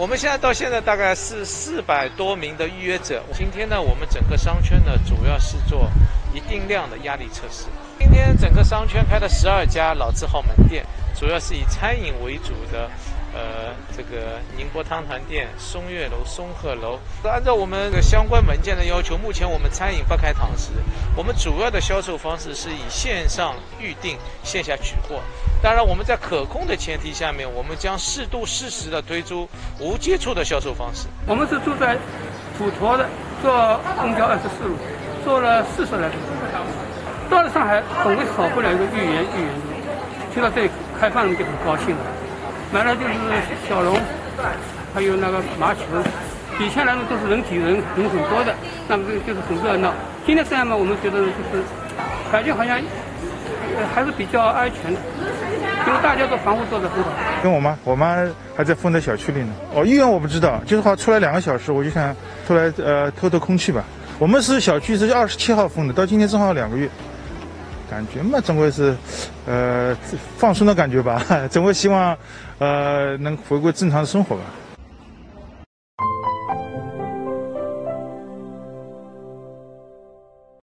我们现在大概是400多名的预约者。今天呢，我们整个商圈呢，主要是做一定量的压力测试。今天整个商圈开了12家老字号门店，主要是以餐饮为主的。这个宁波汤团店、松悦楼、松鹤楼，按照我们相关文件的要求，目前我们餐饮不开堂食。我们主要的销售方式是以线上预订、线下取货。当然，我们在可控的前提下面，我们将适度适时的推出无接触的销售方式。 我们是住在普陀的，坐公交24路，坐了40来分钟。到了上海，总归少不了一个豫园。听到这里开放了就很高兴了。买了就是小龙，还有那个麻球，以前来的都是人很多的，那么就是很热闹。今天这样嘛，我们觉得就是感觉好像还是比较安全的，因为大家都防护做得很好。 跟我妈还在丰德小区里呢。医院我不知道，就是好出来2个小时，我就想出来透空气吧。我们是小区是27号封的，到今天正好2个月。感觉嘛，总归是，放松的感觉吧，总会希望，能回归正常的生活吧。